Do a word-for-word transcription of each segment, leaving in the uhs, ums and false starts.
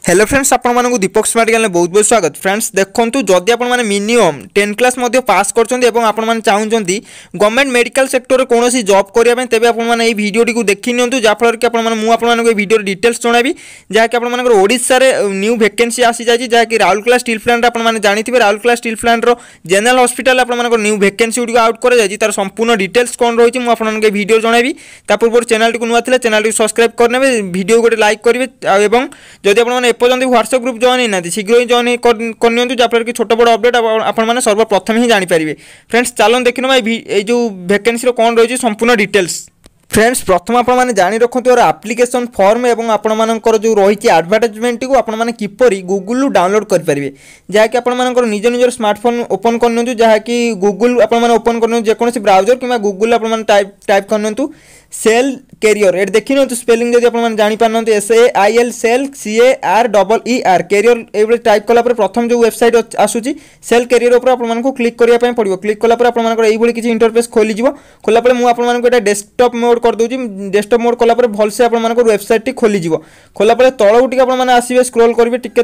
Hello friends, आपको दीपक smart channel बहुत बहुत स्वागत। फ्रेंड्स देखो, जदि आप मिनिमम टेन क्लास पास कर चाहते गवर्नमेंट मेडिकल सेक्टर में कौन जॉब करने तेज आपने भिडियो देखी नि जहाँफल कि मुझे भिडियो डिटेल्स जनइबी जहाँकि ओडिशा न्यू वैकेंसी आसी जाए जहाँकि राउरकेला स्टील प्लांट आपने जानते Rourkela steel plant general hospital आपको न्यू वैकेंसी गुड आउट कर तार संपूर्ण डिटेल्स कौन रही है मुझे भिडियो जनइबी। पूर्व चैनल टी नुआ चैनल सब्सक्राइब करने भिडियो गोटे लाइक करेंगे और जदि आप एपर्तंत व्हाट्सएप ग्रुप जॉइन होना शीघ्र ही जॉइन करनी जहाँफल कि छोट बड़ अपडेट आपने सर्वप्रथम ही जानीपारे। फ्रेंड्स चलो देखना ये जो वैकेंसी कौन रही संपूर्ण डिटेल्स। फ्रेंड्स प्रथम आपने जानी रखते और एप्लिकेशन फॉर्म और आपर जो रही एडवर्टाइजमेंट को आपने किपरि गूगल डाउनलोड करेंगे जहाँकि आपर निज निजर स्मार्टफोन ओपन करनी जहाँकि गूगल आपने ओपन करनी जेकोसी ब्राउजर कि गूगल आपने टाइप टाइप करनी सेल कैरियर ये देखी नी स्पेलिंग जब आप जापारे S A I L SAIL C A R double E R career ये टाइप कलापर प्रथम जो वेबसाइट आसूसी सेल कैरियर उपर आपको क्लिक करने पड़ो। क्लिक कलापर आपको ये किसी इंटरफेस खोलीज खोलापर मुझे डेस्कटॉप मोड करदे डेस्कटॉप मोड कलापर भलसे आपको वेबसाइट खोलीज खोलापर तौक टी आपने आसवे स्क्रोल करेंगे टी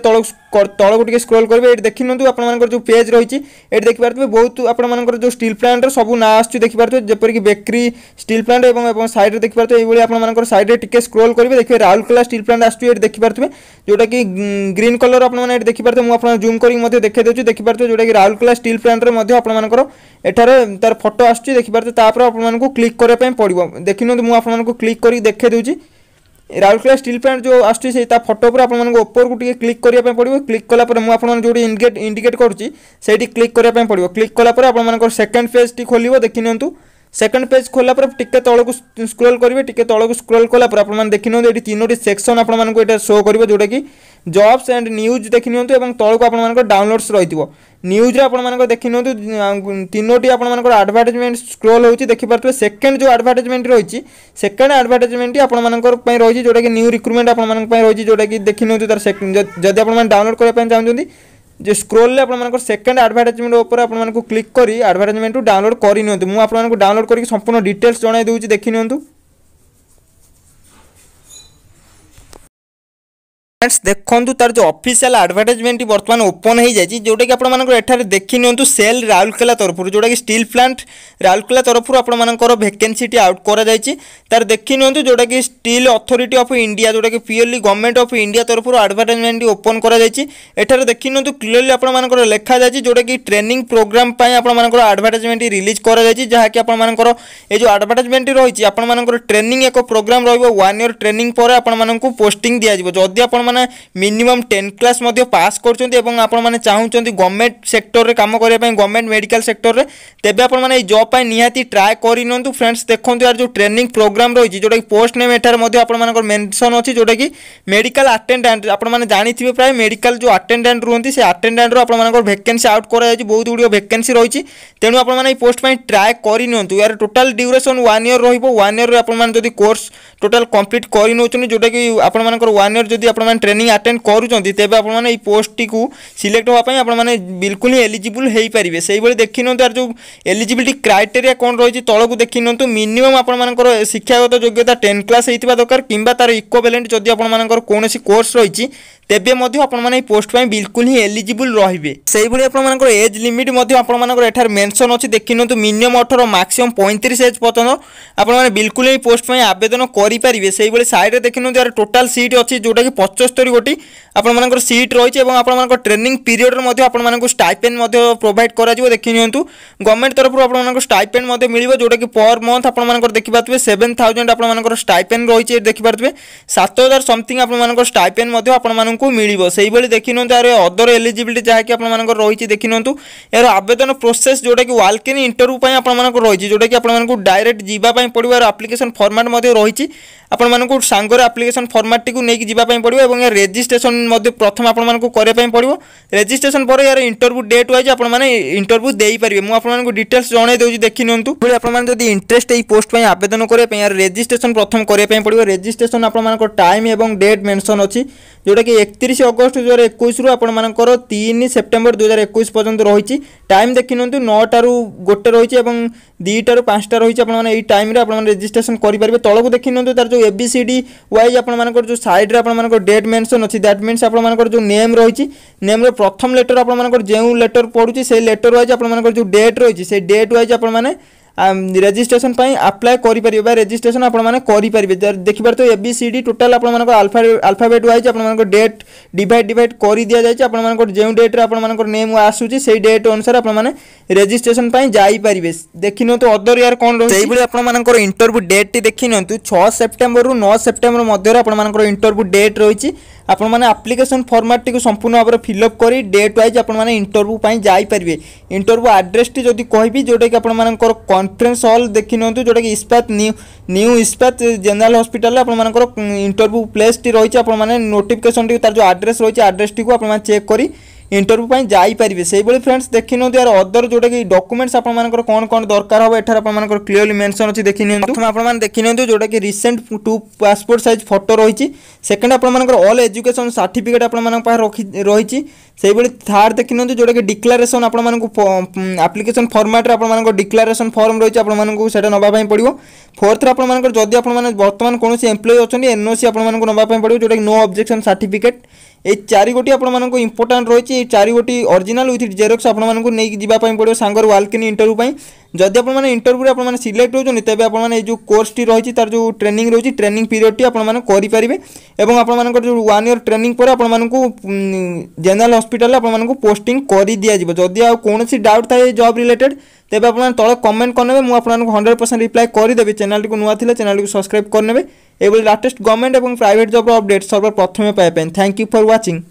तौक टी स्क्रोल करेंगे ये देखी नी आप जो पेज रही है देखिए बहुत आपर जो स्टील प्लांट सब ना आस देखिए जपरिक बेकरी स्टील प्लांट और साइड देखिए ये आप साइड टिके स्क्रोल करेंगे देखिए राउरकेला स्टील प्लांट आसुए देखिए जोटा कि ग्रीन कलर आपने देखिए मुझे जूम कर देखा दूसरी देखिए जोटा कि राउरकेला स्टील प्लांट में एठार तार फोटो आसुच्छी देखिए आपको क्लिक करने पड़ो। देखी मुझे आपको क्लिक कर देखा दूसरी राउरकेला स्टील प्लांट जो आसुच्छी फोटो पर आपको ऊपर को टिके क्लिक करने पड़ो। क्लिक कलापर मुझे जो इंडिकेट इंडिकेट करुँची क्लिक करने पड़ो। क्लिक कलापर आप सेकेंड पेज टी खोल देखी नि सेकंड पेज खोला पर टिके तौक स्क्रोल करेंगे टिके तौक स्क्रोल कलापर आप देखी नि ये तीनोटी सेक्शन आपको ये शो कर जोटा कि जॉब्स एंड न्यूज देखी नि तौक आप डाउनलोड्स रही न्यूज आप देखी नि तीनोटी आपंकर एडवर्टाइजमेंट स्क्रोल होती देखिए सेकेंड जो एडवर्टाइजमेंट रही सेकेंड एडवर्टाइजमेंट आपंकर रही जोटा कि न्यू रिक्रुटमेंट आप रही जोटा कि देखी नि जब आप डाउनलोड करने चाहते जो स्क्रोल आप सेकेंड एडवर्टाइजमेंट ऊपर आपको क्लिक कर एडवर्टाइजमेंट डाउनलोड कर मुझे डाउनलोड करके संपूर्ण डिटेल्स जन दूसरी देखी नि। फ्रेंड्स देखो तार जो ऑफिशियल एडवर्टाइजमेंट बर्तमान ओपन हो जाए जोटा कि आपंकर देखी नि सेल राउरकेला तरफ जोटा कि स्टील प्लांट राउरकेला तरफ आपंकर वैकेंसी आउट कर तार देखी नि जोटा कि स्टील अथॉरिटी ऑफ इंडिया जोटा कि प्योरली गवर्नमेंट ऑफ इंडिया तरफ एडवर्टाइजमेंट ओपन कर देखी नि क्लियरली आपंकर लिखा जाए जोटा कि ट्रेनिंग प्रोग्राम आपंकर एडवर्टाइजमेंट रिलीज कर जहाँकि आपंकर ये जो एडवर्टाइजमेंट रही आपंकर ट्रेनिंग एक प्रोग्राम वन ईयर ट्रेनिंग पर आपको पोस्टिंग दिज्व जदि आप मिनिमम टेन क्लास पास कर चाहते गवर्नमेंट सेक्टर में काम करने गवर्नमेंट मेडिकल सेक्टर में तेज आपने जॉब निहाती ट्राए कर। फ्रेंड्स देखो यार जो ट्रेनिंग प्रोग्राम रही जोटा कि पोस्ट नेम एठार मेंशन अच्छी जोटा कि मेडिकल अटेंडेंट आपने जानी प्राय मेडिकल जो अटेंडेंट रुहति से अटेंडेंट आपंकर वैकेंसी आउट कर बहुत गुड़ वैकेंसी रही तेणु आपने पोस्ट ट्राए कर यार total duration one year one year आपने कोर्स टोटाल कंप्लीट कर जोटा कि आपंकर वन ईयर जब आप ट्रेनिंग अटेंड करुँच तेज आपने पोस्ट टी सिलेक्ट होगापी आपने बिल्कुल ही एलिजिबल हो पारे। से देखी नि यार जो एलिजिबिलिटी क्राइटेरिया कौन रही तौक देखी नि मिनिमम आपंकर शिक्षागत योग्यता टेन क्लास होता दरकार कि तार इक्विवेलेंट जदि आपंकर कौन कोर्स रही तेबे आपने पोस्ट बिल्कुल ही एलिजिबल रे से आपंकर एज लिमिट आपंकर मेंशन अच्छी देखी नि मिनिमम अठर मैक्सिमम पैंतीस एज पर्यटन आपने बिल्कुल ही पोस्ट आवेदन करेंगे। से सैड देखी नि यार टोटाल सीट अच्छी जोटा कि पचहत्तर गोटी आपंकर सीट रही है और ट्रेनिंग पीरियड में स्टाइपेंड प्रोवाइड कर देखी नि गवर्नमेंट तरफ आपको स्टाइपेंड मिल जोटा कि पर मंथ आप देखिए सेवेन थाउजेंड आपंकर स्टाइपेंड रही है देखिए सात हजार समथिंग आपंकर स्टाइपेंड आप मिल से देखी नि यार अदर एलिजिबिलिटी जहाँकि आपंकर रही देखी नि यार आवेदन प्रोसेस जोटा कि वाल्क इन इंटरव्यू आपंकर रही जोटा कि आपको डायरेक्ट जावाई पड़ो यार एप्लिकेशन फॉर्मेट रही आपको सांगर एप्लिकेशन फॉर्मेट टी नहीं जावाई पड़ो और रेजिस्ट्रेशन प्रथम आपको करने पड़ो रेजिस्ट्रेशन पर यार इंटरव्यू डेट वाइज आपने इंटरव्यू दे पारे मुझे डिटेल्स जन दूसरी देखी नि आपड़ी इंटरेस्ट ये पोस्ट आवेदन करने यार रेजिस्ट्रेशन प्रथम करने पड़ो रेजिस्ट्रेशन आपको टाइम और डेट मेंशन अच्छी जोटा कि एकतीस अगस्त दुई हजार इक्कीस रु आपर तीन सेप्टेम्बर दुई हजार इक्कीस पर्यंत रही टाइम देखी नि नौटार गोटे रही दुईटार पाँचटा रही आपने टाइम रेजिस्ट्रेशन करेंगे तौक देखी नि तार जो एबीसीडी वाइज आपर जो साइड आप डेट मेंशन अच्छी दैट मीन्स आपर जो नेम रही नेम प्रथम लेटर आपर जो लेटर पड़ू से लेटर वाइज आपर जो डेट रही से डेट वाइज आप रेजिस्ट्रेशन अप्लाई करेंगे रेजिस्ट्रेशन आपरेंगे देखिए तो A B C D total alpha alphabet wise आप डेट डिवाइड डिवाइड कर दि जाए आप जो डेट्रे आप नेम आसूँ से डेट अनुसार आप रेजिस्ट्रेशन जापारे देखी नि तो अदर यार कौन रही आपर इंटरव्यू डेट देखी नि छह सेप्टेम्बर रु नौ सेप्टेम्बर मध्य आपर इंटरव्यू डेट रही आपण मैंने आप्लिकेसन फॉर्मेट टी संपूर्ण भाव में फिलअप कर डेट वाइज आपने इंटरव्यू जापारे इंटरव्यू आड्रेस टी जदि कहबी जोटा कि आपर कॉन्फ्रेंस हॉल देखी नि जोटा कि Ispat new new Ispat general hospital आपर इंटरव्यू प्लेस टी रही है नोटिफिकेशन टी तार जो आड्रेस रही है आड्रेस टी को आप चेक करी इंटरव्यू जापारे से फ्रेंड्स देखी नि यार अदर जोटा कि डॉक्यूमेंट्स आपर कौन कौन दरकार हम एठार आपर क्लीयरली मेंशन अच्छी देखी नि प्रथम देखी नि जोटा कि recent two passport size photo रही सेकेंड आपर ऑल एजुकेशन सर्टिफिकेट आप रही से थार्ड देखी नि जोटा कि डिक्लारेशन आप्लिकेसन फॉर्मेट आप डिक्लारेशन फॉर्म रही है आपको नापी पड़ो फोर्थ आपर जदि आप बर्तमान कौन एम्प्लॉय अच्छा एनओसी आपको नापी पड़ो जोटा कि नो ऑब्जेक्शन सर्टिफिकेट ये चारि गोटी आपको इंपोर्टाट रही चारि गोटी ओरिजिनल विथ जेरोक्स आपको नहीं जावाई पड़ो सांगर वालकिन इंटरव्यू जदि आप इंटरव्यू आप सिलेक्ट होती तेज आप जो कोर्स टी रही तार जो ट्रेनिंग रही ट्रेनिंग पीरियड टी आपरेंगे और आप जो वन ईयर ट्रेनिंग पर आपको जनरल हॉस्पिटल आपको पोस्टिंग कर दिज्व जदि आ कौन डाउट था जॉब रिलेटेड तेज आप तले कमेंट करने मुझे हंड्रेड परसेंट रिप्लाई करदेवी चैनल को नुआ थी चैनल को सब्सक्राइब करने ये लेटेस्ट गवर्नमेंट और प्राइवेट जॉब अपडेट सर्व प्रथम पाइप थैंक यू फॉर वाचिंग।